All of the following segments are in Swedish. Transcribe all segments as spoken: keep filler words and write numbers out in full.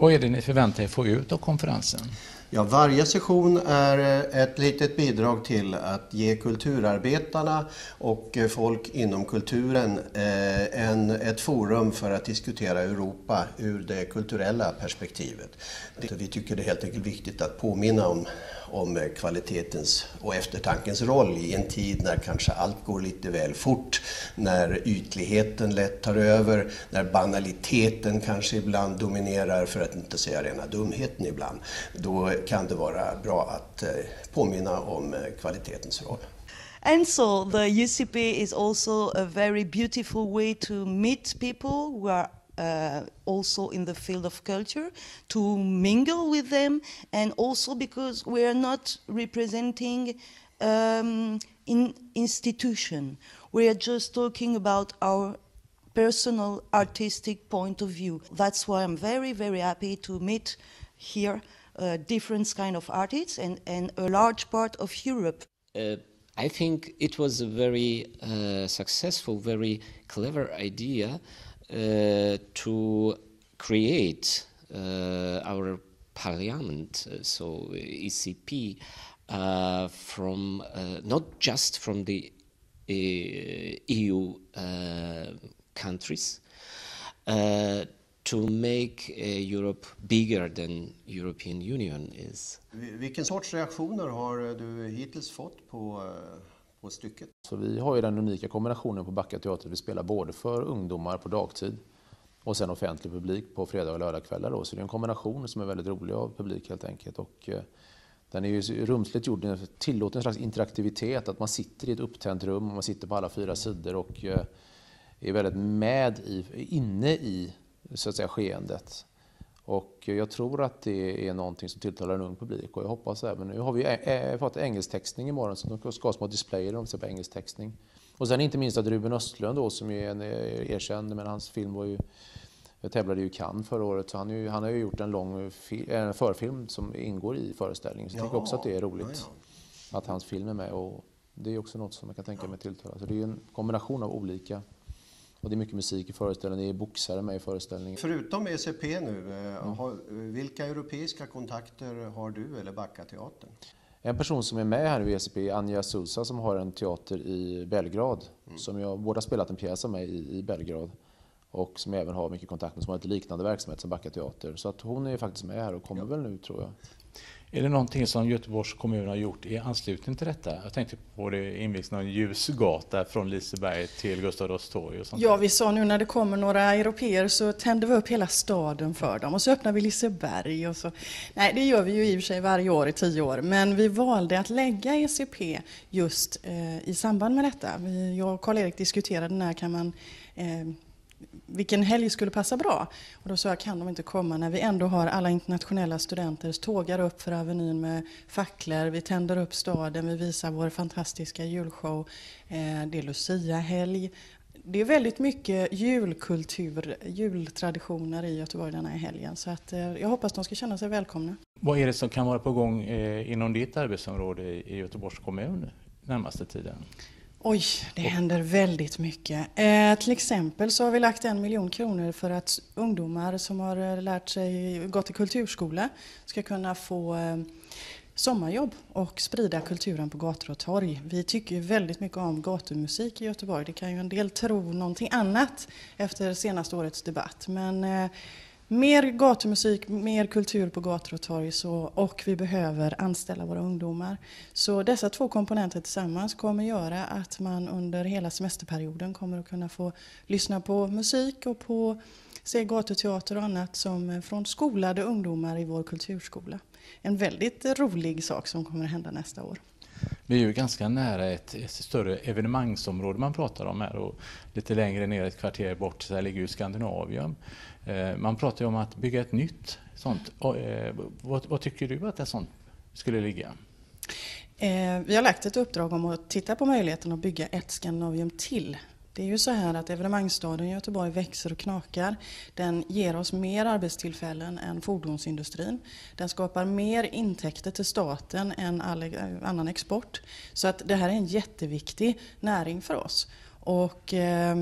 Vad är det ni förväntar er få ut av konferensen? Ja, varje session är ett litet bidrag till att ge kulturarbetarna och folk inom kulturen en, ett forum för att diskutera Europa ur det kulturella perspektivet. Vi tycker det är helt enkelt viktigt att påminna om, om kvalitetens och eftertankens roll i en tid när kanske allt går lite väl fort, när ytligheten lätt tar över, när banaliteten kanske ibland dominerar, för att inte säga rena dumheten ibland. Då kan det vara bra att påminna om kvalitetens roll. And so the U C P is also a very beautiful way to meet people who are uh, also in the field of culture, to mingle with them, and also because we are not representing um, in institution. We are just talking about our personal artistic point of view. That's why I'm very, very happy to meet here uh, different kind of artists and, and a large part of Europe. Uh, I think it was a very uh, successful, very clever idea uh, to create uh, our parliament, uh, so E C P, uh, from uh, not just from the uh, E U uh, countries, uh, to make uh, Europe bigger than European Union is. Vilken sorts reaktioner har du hittills fått på, på stycket? Så vi har ju den unika kombinationen på Backa teater. Vi spelar både för ungdomar på dagtid och sen offentlig publik på fredag- och lördagskvällar. Då. Så det är en kombination som är väldigt rolig av publik helt enkelt. Och, eh, den är ju rumsligt gjord, den tillåter en slags interaktivitet, att man sitter i ett upptänt rum och man sitter på alla fyra sidor och eh, är väldigt med i, inne i så att säga skeendet. Och jag tror att det är någonting som tilltalar en ung publik, och jag hoppas även, nu har vi ä- fått engelsktextning imorgon, så de ska ha små displayer de ser på engelsktextning. Och sen inte minst att Ruben Östlund då, som är en erkänd, men hans film var ju, jag tävlade ju i Cannes förra året, så han, ju, han har ju gjort en lång fi- en förfilm som ingår i föreställningen, så jag tycker också att det är roligt ja, ja. att hans film är med, och det är också något som jag kan tänka mig tilltala. Så det är ju en kombination av olika. Och det är mycket musik i föreställningen, det är boxare med i föreställningen. Förutom E C P nu, mm. har, vilka europeiska kontakter har du eller Backa teatern? En person som är med här i E C P är Anja Sousa, som har en teater i Belgrad. Mm. Som jag båda spelat en pjäs med i, i Belgrad. Och som även har mycket kontakt med, som har ett liknande verksamhet som Backa teater. Så att hon är faktiskt med här och kommer ja. väl nu, tror jag. Är det någonting som Göteborgs kommun har gjort i anslutning till detta? Jag tänkte på det invigningen av en ljusgata från Liseberg till Gustav Adolfs torg och sånt. Ja, vi sa nu när det kommer några europeer så tänder vi upp hela staden för dem och så öppnar vi Liseberg och så. Nej, det gör vi ju i och för sig varje år i tio år, men vi valde att lägga E C P just eh, i samband med detta. Vi, jag och Karl-Erik diskuterade när kan man eh, vilken helg skulle passa bra. Och då sa jag, kan de inte komma när vi ändå har alla internationella studenter tågar upp för Avenyn med facklor, vi tänder upp staden, vi visar vår fantastiska julshow, eh, det är Lucia-helg. Det är väldigt mycket julkultur, jultraditioner i Göteborg den här helgen, så att, eh, jag hoppas de ska känna sig välkomna. Vad är det som kan vara på gång eh, inom ditt arbetsområde i, i Göteborgs kommun närmaste tiden? Oj, det händer väldigt mycket. Eh, till exempel så har vi lagt en miljon kronor för att ungdomar som har lärt sig, gått i kulturskola ska kunna få eh, sommarjobb och sprida kulturen på gator och torg. Vi tycker ju väldigt mycket om gatumusik i Göteborg. Det kan ju en del tro någonting annat efter senaste årets debatt. Men eh, mer gatumusik, mer kultur på gator och torg, så, och vi behöver anställa våra ungdomar. Så dessa två komponenter tillsammans kommer göra att man under hela semesterperioden kommer att kunna få lyssna på musik och på se gatuteater och annat som från skolade ungdomar i vår kulturskola. En väldigt rolig sak som kommer att hända nästa år. Vi är ju ganska nära ett, ett större evenemangsområde man pratar om här, och lite längre ner ett kvarter bort så här ligger ju Skandinavium. Eh, man pratar ju om att bygga ett nytt sånt. Och, eh, vad, vad tycker du att det sånt skulle ligga? Eh, vi har lagt ett uppdrag om att titta på möjligheten att bygga ett Skandinavium till. Det är ju så här att evenemangsstaden Göteborg växer och knakar. Den ger oss mer arbetstillfällen än fordonsindustrin. Den skapar mer intäkter till staten än all annan export. Så att det här är en jätteviktig näring för oss. Och eh,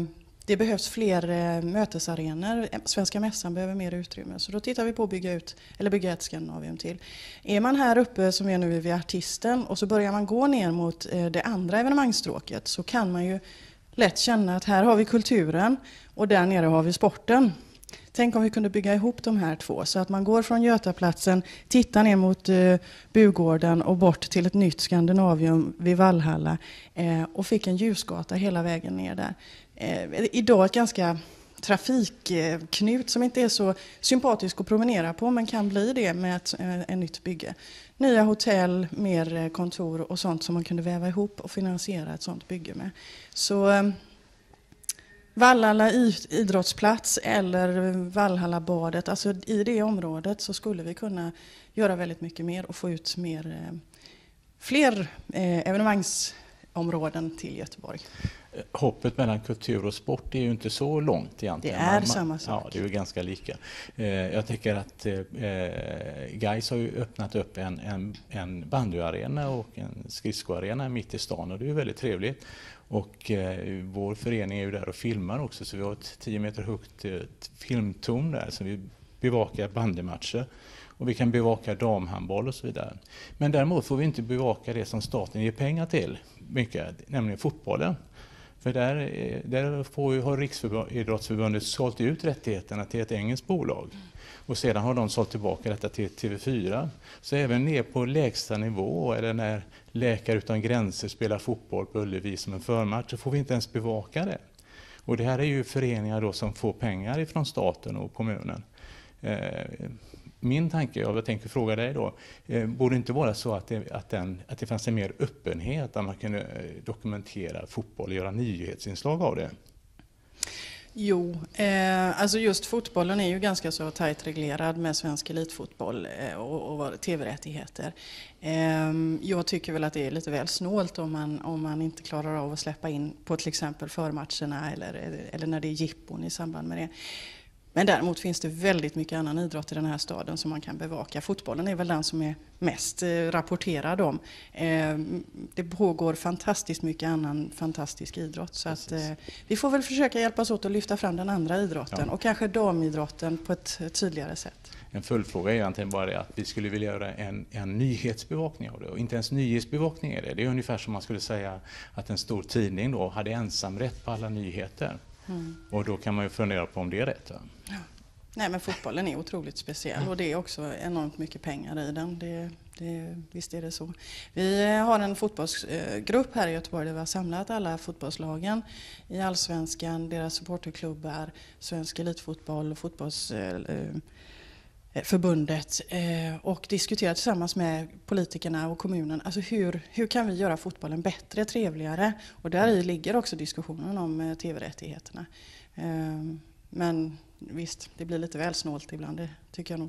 det behövs fler eh, mötesarenor. Svenska mässan behöver mer utrymme. Så då tittar vi på att bygga ut, eller bygga ett Skandinavium till. Är man här uppe som är nu vid Artisten och så börjar man gå ner mot eh, det andra evenemangsstråket, så kan man ju lätt känna att här har vi kulturen och där nere har vi sporten. Tänk om vi kunde bygga ihop de här två så att man går från Götaplatsen, tittar ner mot eh, Bugården och bort till ett nytt Skandinavium vid Vallhalla eh, och fick en ljusgata hela vägen ner där. Eh, idag ett ganska trafikknut som inte är så sympatisk att promenera på, men kan bli det med ett eh, en nytt bygge. Nya hotell, mer kontor och sånt som man kunde väva ihop och finansiera ett sånt bygge med. Så eh, Vallhalla idrottsplats eller Vallhallabadet, alltså i det området så skulle vi kunna göra väldigt mycket mer och få ut mer, eh, fler eh, evenemangsområden till Göteborg. Hoppet mellan kultur och sport är ju inte så långt egentligen. Det är man, samma sak. Ja, det är ju ganska lika. Eh, jag tycker att eh, Gais har ju öppnat upp en, en, en bandyarena och en skridskoarena mitt i stan och det är ju väldigt trevligt. Och eh, vår förening är ju där och filmar också, så vi har ett tio meter högt eh, filmtorn där så vi bevakar bandymatcher. Och vi kan bevaka damhandboll och så vidare. Men däremot får vi inte bevaka det som staten ger pengar till mycket, nämligen fotbollen. För där, där får ju, har Riksidrottsförbundet sålt ut rättigheterna till ett engelskt bolag. Och sedan har de sålt tillbaka detta till T V fyra. Så även ner på lägsta nivå, eller när Läkare utan gränser spelar fotboll på Ullevi som en förmatch, så får vi inte ens bevaka det. Och det här är ju föreningar då som får pengar ifrån staten och kommunen. Min tanke, och jag tänker fråga dig då, eh, borde inte vara så att det, att, den, att det fanns en mer öppenhet, att man kunde dokumentera fotboll och göra nyhetsinslag av det? Jo, eh, alltså just fotbollen är ju ganska så tajt reglerad med svensk elitfotboll eh, och, och tv-rättigheter. Eh, jag tycker väl att det är lite väl snålt om man, om man inte klarar av att släppa in på till exempel förmatcherna eller, eller när det är jippon i samband med det. Men däremot finns det väldigt mycket annan idrott i den här staden som man kan bevaka. Fotbollen är väl den som är mest rapporterad om. Det pågår fantastiskt mycket annan fantastisk idrott. Så att, vi får väl försöka hjälpas åt att lyfta fram den andra idrotten. Ja. Och kanske damidrotten på ett tydligare sätt. En följdfråga är egentligen bara det att vi skulle vilja göra en, en nyhetsbevakning av det. Och inte ens nyhetsbevakning är det. Det är ungefär som man skulle säga att en stor tidning då hade ensamrätt på alla nyheter. Mm. Och då kan man ju fundera på om det är rätt. Va? Ja. Nej, men fotbollen är otroligt speciell och det är också enormt mycket pengar i den. Det, det, visst är det så. Vi har en fotbollsgrupp här i Göteborg där vi har samlat alla fotbollslagen i Allsvenskan, deras supporterklubbar, svensk elitfotboll och fotbollsförbundet och diskuterat tillsammans med politikerna och kommunen. Alltså hur, hur kan vi göra fotbollen bättre, trevligare? Och där i ligger också diskussionen om tv-rättigheterna. Men visst, det blir lite väl snålt ibland, det tycker jag nog.